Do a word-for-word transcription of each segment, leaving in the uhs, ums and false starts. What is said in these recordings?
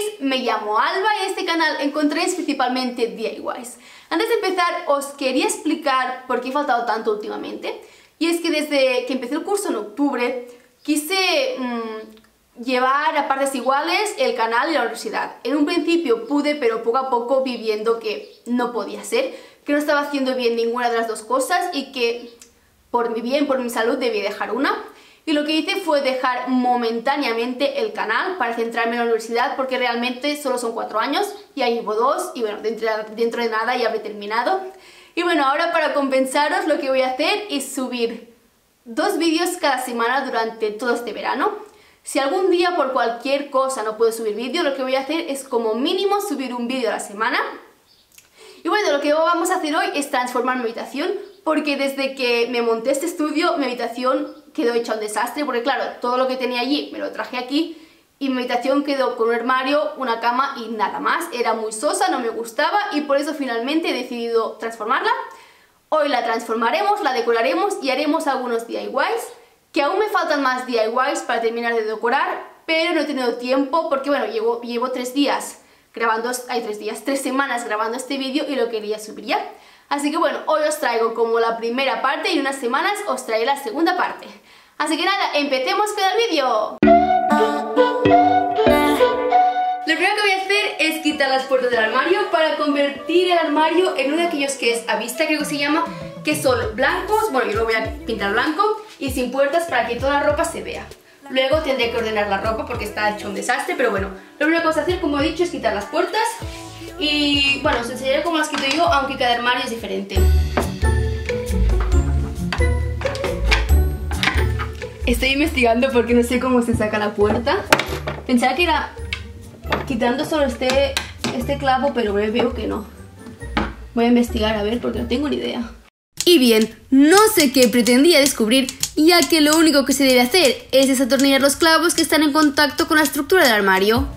me llamo Alba y en este canal encontréis principalmente D I Ys. Antes de empezar os quería explicar por qué he faltado tanto últimamente. Y es que desde que empecé el curso en octubre quise mmm, llevar a partes iguales el canal y la universidad. En un principio pude, pero poco a poco vi viendo que no podía ser, que no estaba haciendo bien ninguna de las dos cosas y que por mi bien, por mi salud, debí dejar una. Y lo que hice fue dejar momentáneamente el canal para centrarme en la universidad, porque realmente solo son cuatro años, ya llevo dos y bueno, dentro, dentro de nada ya habré terminado. Y bueno, ahora para compensaros lo que voy a hacer es subir dos vídeos cada semana durante todo este verano. Si algún día por cualquier cosa no puedo subir vídeo, lo que voy a hacer es como mínimo subir un vídeo a la semana. Y bueno, lo que vamos a hacer hoy es transformar mi habitación, porque desde que me monté este estudio, mi habitación quedó hecha un desastre, porque claro, todo lo que tenía allí me lo traje aquí y mi habitación quedó con un armario, una cama y nada más. Era muy sosa, no me gustaba y por eso finalmente he decidido transformarla. Hoy la transformaremos, la decoraremos y haremos algunos D I Ys, que aún me faltan más D I Ys para terminar de decorar, pero no he tenido tiempo porque bueno, llevo, llevo tres días grabando, hay tres días, tres semanas grabando este vídeo y lo quería subir ya. Así que bueno, hoy os traigo como la primera parte y en unas semanas os traeré la segunda parte. Así que nada, empecemos con el vídeo. Lo primero que voy a hacer es quitar las puertas del armario para convertir el armario en uno de aquellos que es a vista, creo que se llama, que son blancos. Bueno, yo lo voy a pintar blanco y sin puertas para que toda la ropa se vea. Luego tendré que ordenar la ropa porque está hecho un desastre, pero bueno, lo primero que vamos a hacer, como he dicho, es quitar las puertas. Y bueno, os enseñaré cómo las quito yo, aunque cada armario es diferente. Estoy investigando porque no sé cómo se saca la puerta. Pensaba que era quitando solo este, este clavo, pero veo que no. Voy a investigar a ver porque no tengo ni idea. Y bien, no sé qué pretendía descubrir, ya que lo único que se debe hacer es desatornillar los clavos que están en contacto con la estructura del armario.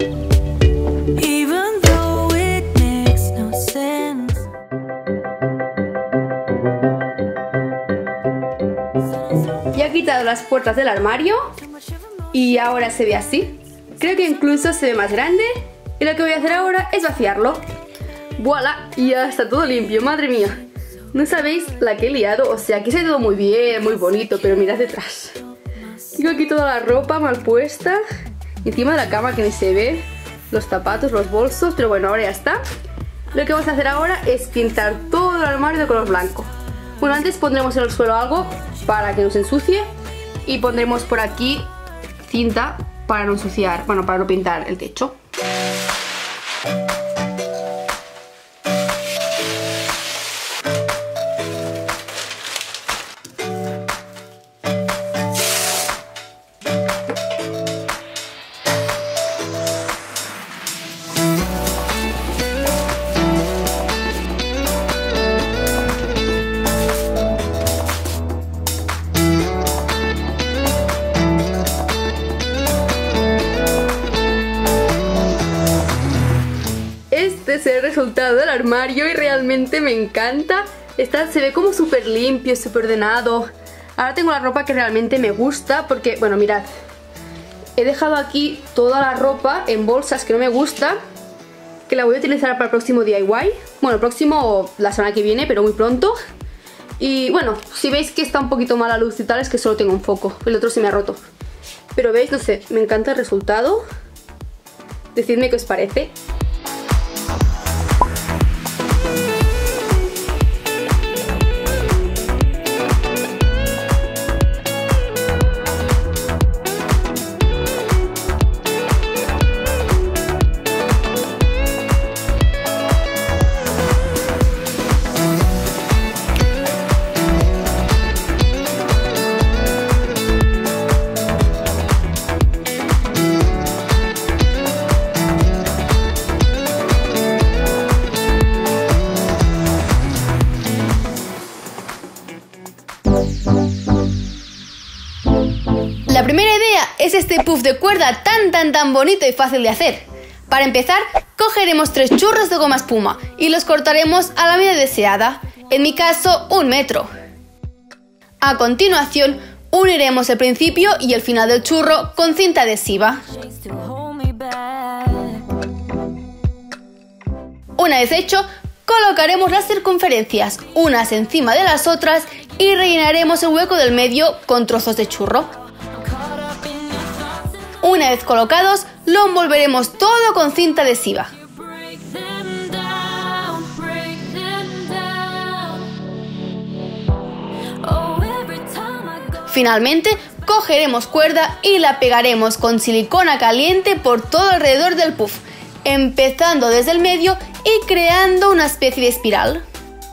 Ya he quitado las puertas del armario y ahora se ve así. Creo que incluso se ve más grande y lo que voy a hacer ahora es vaciarlo. ¡Voilá! Ya está todo limpio, madre mía. No sabéis la que he liado, o sea, aquí se ve todo muy bien, muy bonito, pero mirad detrás. Tengo aquí toda la ropa mal puesta, encima de la cama que ni se ve, los zapatos, los bolsos, pero bueno, ahora ya está. Lo que vamos a hacer ahora es pintar todo el armario de color blanco. Bueno, antes pondremos en el suelo algo para que no se ensucie y pondremos por aquí cinta para no ensuciar, bueno, para no pintar el techo. Este es el resultado del armario y realmente me encanta. Está, se ve como súper limpio, súper ordenado. Ahora tengo la ropa que realmente me gusta porque, bueno, mirad, he dejado aquí toda la ropa en bolsas que no me gusta, que la voy a utilizar para el próximo D I Y. Bueno, el próximo la semana que viene, pero muy pronto. Y bueno, si veis que está un poquito mala luz y tal, es que solo tengo un foco, el otro se me ha roto. Pero veis, no sé, me encanta el resultado. Decidme qué os parece. La primera idea es este puff de cuerda tan tan tan bonito y fácil de hacer. Para empezar, cogeremos tres churros de goma espuma y los cortaremos a la medida deseada, en mi caso un metro. A continuación, uniremos el principio y el final del churro con cinta adhesiva. Una vez hecho, colocaremos las circunferencias unas encima de las otras y rellenaremos el hueco del medio con trozos de churro. Una vez colocados, lo envolveremos todo con cinta adhesiva. Finalmente, cogeremos cuerda y la pegaremos con silicona caliente por todo alrededor del puff, empezando desde el medio y creando una especie de espiral.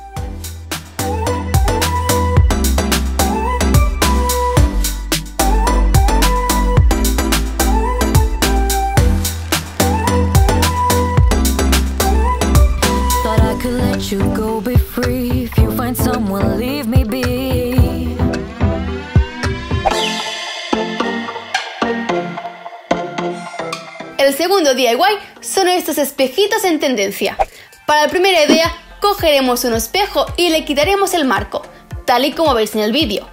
El segundo D I Y son estos espejitos en tendencia. Para la primera idea, cogeremos un espejo y le quitaremos el marco, tal y como veis en el vídeo.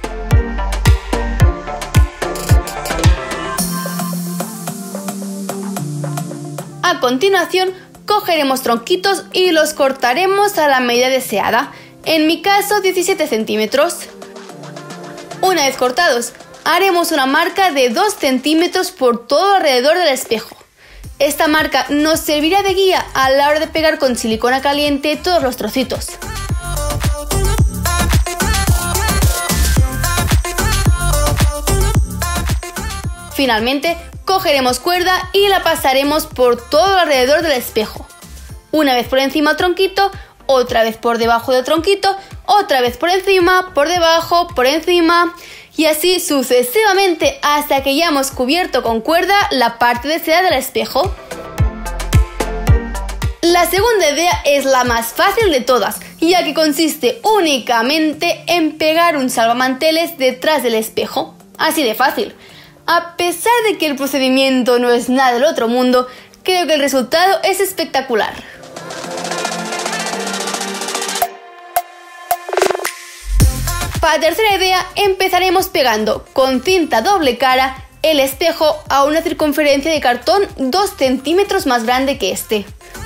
A continuación, cogeremos tronquitos y los cortaremos a la medida deseada, en mi caso diecisiete centímetros. Una vez cortados, haremos una marca de dos centímetros por todo alrededor del espejo. Esta marca nos servirá de guía a la hora de pegar con silicona caliente todos los trocitos. Finalmente, cogeremos cuerda y la pasaremos por todo alrededor del espejo. Una vez por encima del tronquito, otra vez por debajo del tronquito, otra vez por encima, por debajo, por encima, y así sucesivamente hasta que ya hemos cubierto con cuerda la parte deseada del espejo. La segunda idea es la más fácil de todas, ya que consiste únicamente en pegar un salvamanteles detrás del espejo. Así de fácil. A pesar de que el procedimiento no es nada del otro mundo, creo que el resultado es espectacular. Para la tercera idea, empezaremos pegando con cinta doble cara el espejo a una circunferencia de cartón dos centímetros más grande que este.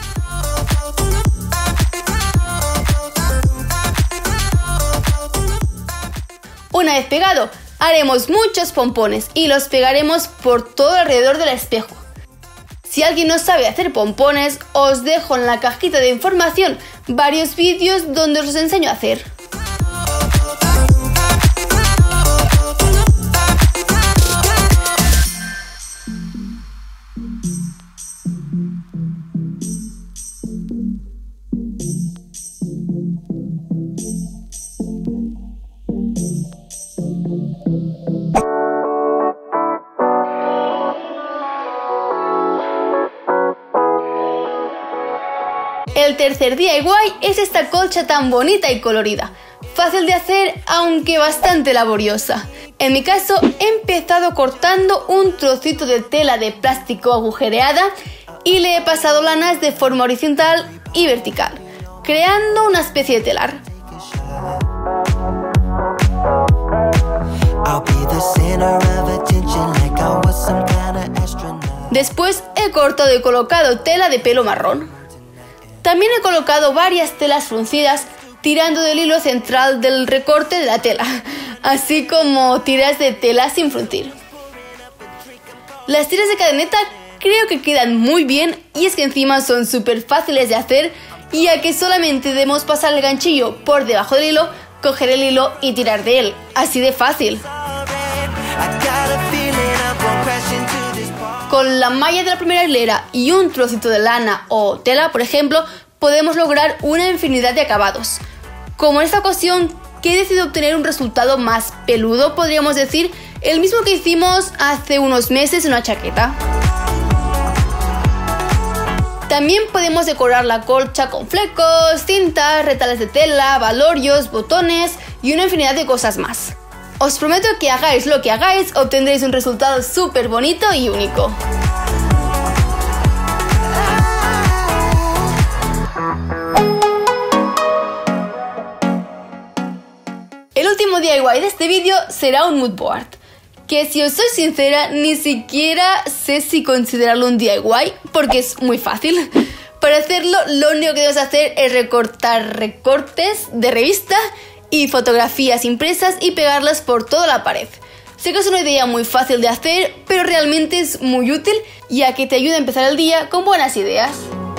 Una vez pegado, haremos muchos pompones y los pegaremos por todo alrededor del espejo. Si alguien no sabe hacer pompones, os dejo en la cajita de información varios vídeos donde os los enseño a hacer. El tercer D I Y es esta colcha tan bonita y colorida, fácil de hacer aunque bastante laboriosa. En mi caso he empezado cortando un trocito de tela de plástico agujereada y le he pasado lanas de forma horizontal y vertical, creando una especie de telar. Después he cortado y colocado tela de pelo marrón. También he colocado varias telas fruncidas tirando del hilo central del recorte de la tela, así como tiras de tela sin fruncir. Las tiras de cadeneta creo que quedan muy bien y es que encima son súper fáciles de hacer, ya que solamente debemos pasar el ganchillo por debajo del hilo, coger el hilo y tirar de él, así de fácil. Con la malla de la primera hilera y un trocito de lana o tela, por ejemplo, podemos lograr una infinidad de acabados. Como en esta ocasión, que he decidido obtener un resultado más peludo, podríamos decir, el mismo que hicimos hace unos meses en una chaqueta. También podemos decorar la colcha con flecos, cintas, retales de tela, valorios, botones y una infinidad de cosas más. Os prometo que hagáis lo que hagáis, obtendréis un resultado súper bonito y único. El último D I Y de este vídeo será un mood board, que si os soy sincera, ni siquiera sé si considerarlo un D I Y, porque es muy fácil. Para hacerlo, lo único que debes hacer es recortar recortes de revista y fotografías impresas y pegarlas por toda la pared. Sé que es una idea muy fácil de hacer, pero realmente es muy útil, ya que te ayuda a empezar el día con buenas ideas.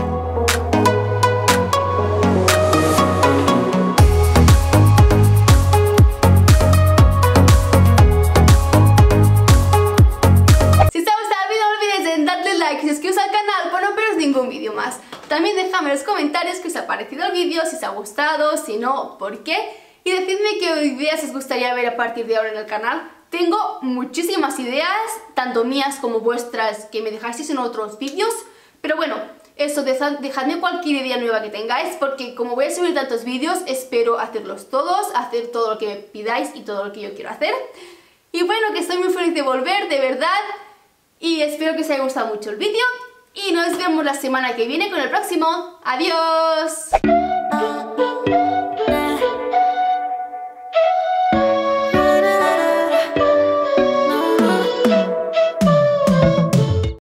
Y suscribiros al canal para no perderos ningún vídeo más. También dejadme en los comentarios qué os ha parecido el vídeo, si os ha gustado, si no, por qué. Y decidme qué ideas os gustaría ver a partir de ahora en el canal. Tengo muchísimas ideas, tanto mías como vuestras, que me dejáis en otros vídeos. Pero bueno, eso, dejadme cualquier idea nueva que tengáis, porque como voy a subir tantos vídeos, espero hacerlos todos, hacer todo lo que me pidáis y todo lo que yo quiero hacer. Y bueno, que estoy muy feliz de volver, de verdad. Y espero que os haya gustado mucho el vídeo y nos vemos la semana que viene con el próximo. ¡Adiós!